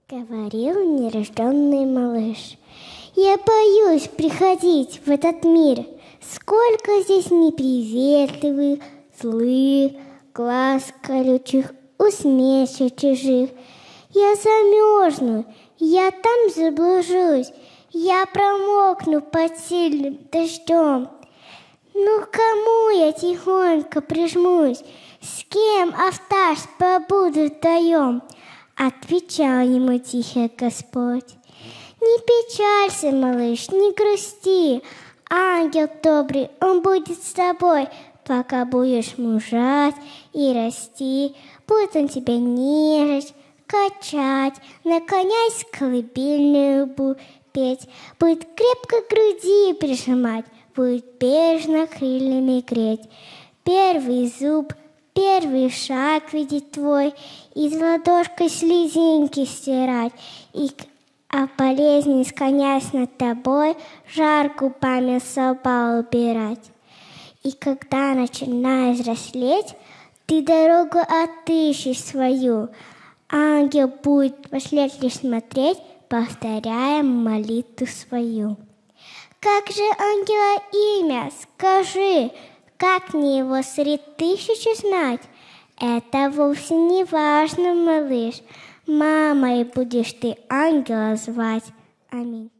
Говорил нерожденный малыш: я боюсь приходить в этот мир. Сколько здесь неприветливых, злых, глаз колючих, усмешек чужих. Я замерзну, я там заблужусь, я промокну под сильным дождем. Ну, к кому я тихонько прижмусь, с кем автаж побуду вдвоем? Отвечал ему тихо Господь: не печалься, малыш, не грусти, ангел добрый, он будет с тобой, пока будешь мужать и расти. Будет он тебя нежить, качать, наклонясь колыбельную петь, будет крепко к груди прижимать, будет бережно крыльями греть. Первый зуб, первый шаг видеть твой, из ладошкой слезинки стирать, и о болезни, склонясь над тобой, жар губами со лба убирать. И когда начинаешь взрослеть, ты дорогу отыщешь свою, ангел будет вслед лишь смотреть, повторяя молитву свою. Как же ангела имя, скажи, как мне его среди тысячи знать? Это вовсе не важно, малыш, мамой будешь ты ангела звать. Аминь.